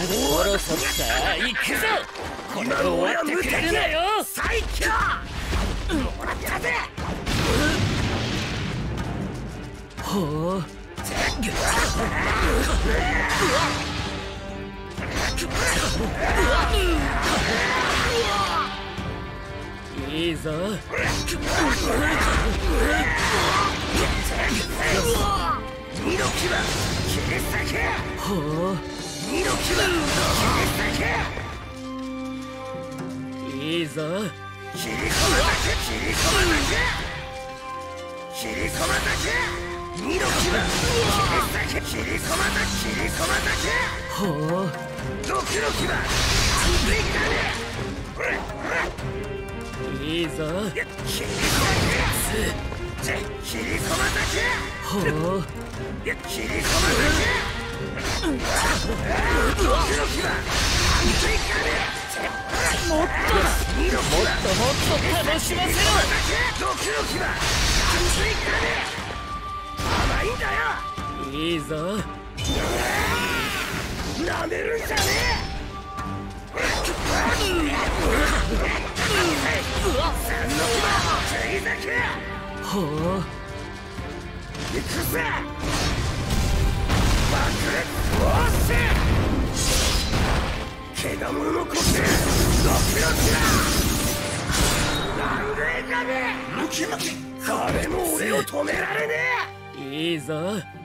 ろそった行くぞ。これで終わってくれるなよ。最強もらったぜ。ほういいぞ。二の牙切り裂け。ほう二の牙切り裂け。いいぞ。切り込まだけ切り込まだけ切り込まだけ。二の牙切り裂け切り込まだ切り込まだけ。ほう毒の牙いいぞ。切り込まだけ。ほう切り込まだけ。毒の牙もっと楽しませろ。毒の牙甘いんだよ。いいぞ。なめるんじゃねえ。ほう行くぜ。爆裂放射怪我者の呼吸ドキドキだ。ラングエガメムキムキ。誰も俺を止められねえ。いいぞ。